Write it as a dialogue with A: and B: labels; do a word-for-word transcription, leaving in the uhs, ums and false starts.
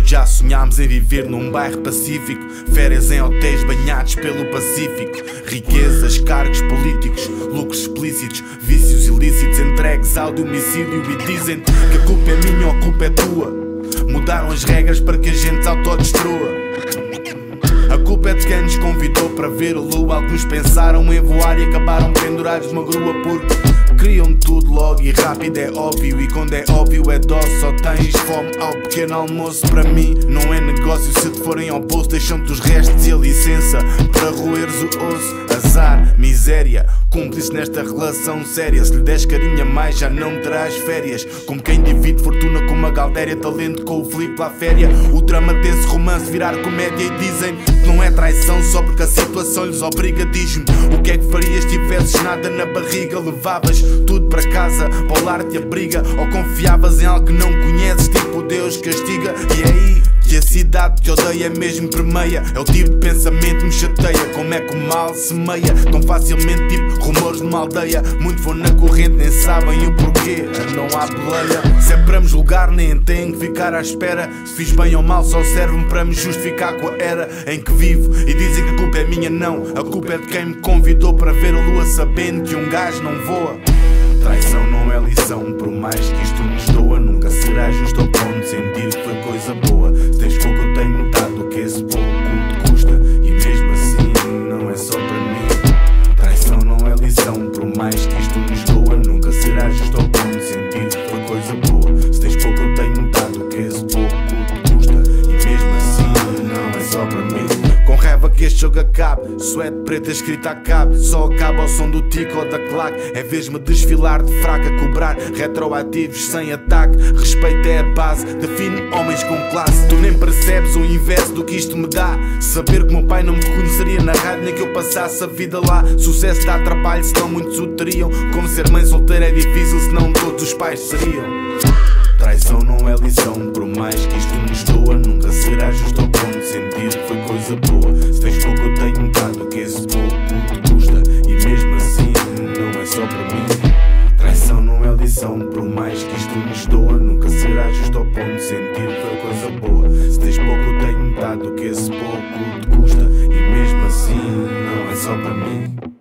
A: Já sonhámos em viver num bairro pacífico, férias em hotéis banhados pelo Pacífico. Riquezas, cargos políticos, lucros explícitos, vícios ilícitos entregues ao domicílio. E dizem que a culpa é minha ou a culpa é tua. Mudaram as regras para que a gente se autodestrua. A culpa é de quem nos convidou para ver a lua. Alguns pensaram em voar e acabaram pendurados numa grua porque queriam tudo logo e rápido, é óbvio. E quando é óbvio é dose, só tens fome ao pequeno almoço. Para mim não é negócio, se te forem ao bolso deixam-te os restos e a licença para roeres o osso. Azar, miséria, cúmplice nesta relação séria. Se lhe des carinha mais já não terás férias. Como quem divide fortuna com uma galderia, talento com o Filipe lá féria. O drama desse romance virar comédia e dizem que não é traição só porque a situação lhes obriga. Diz-me, o que é que farias se tivesses nada na barriga? Levavas tudo para casa, para o lar te abriga? Ou confiavas em algo que não conheces, tipo Deus castiga? E é aí que a cidade te odeia, é mesmo permeia. É o tipo de pensamento que me chateia. Como é que o mal semeia tão facilmente, tipo rumores numa aldeia? Muito vão na corrente, nem sabem o porquê, não há boleia. Se é para me julgar, nem tenho que ficar à espera. Se fiz bem ou mal, só serve-me para me justificar com a era em que vivo. E dizem que a culpa é minha, não. A culpa é de quem me convidou para ver a lua, sabendo que um gajo não voa. Traição não é lição, por mais que isto nos doa. Nunca será justo ao ponto de sentir que foi coisa boa. Se tens pouco eu tenho metade do que esse pouco te custa. E mesmo assim não é só para mim. Traição não é lição, por mais que isto nos doa. Nunca será justo ao ponto de sentir que foi coisa boa. Se tens pouco eu tenho metade do que esse pouco te custa. E mesmo assim não é só para mim. Com raiva que este jogo acabe, suede preta escrita acabe. Só acaba ao som do tico ou da claque. É vez-me desfilar de fraca, cobrar retroativos sem ataque. Respeito é a base, define homens com classe. Tu nem percebes o inverso do que isto me dá. Saber que meu pai não me reconheceria na rádio, nem que eu passasse a vida lá. Sucesso dá trabalho, senão muitos o teriam. Como ser mãe solteira é difícil, senão todos os pais seriam. Traição não é lição, por mais que isto nos doa. Nunca será justo ao ponto de sentir que foi coisa boa. Se tens pouco eu tenho metade do que esse pouco te custa. E mesmo assim não é só para mim. Traição não é lição, por mais que isto nos doa. Nunca será justo ao ponto de sentir que foi coisa boa. Se tens pouco eu tenho metade do que esse pouco te custa. E mesmo assim não é só para mim.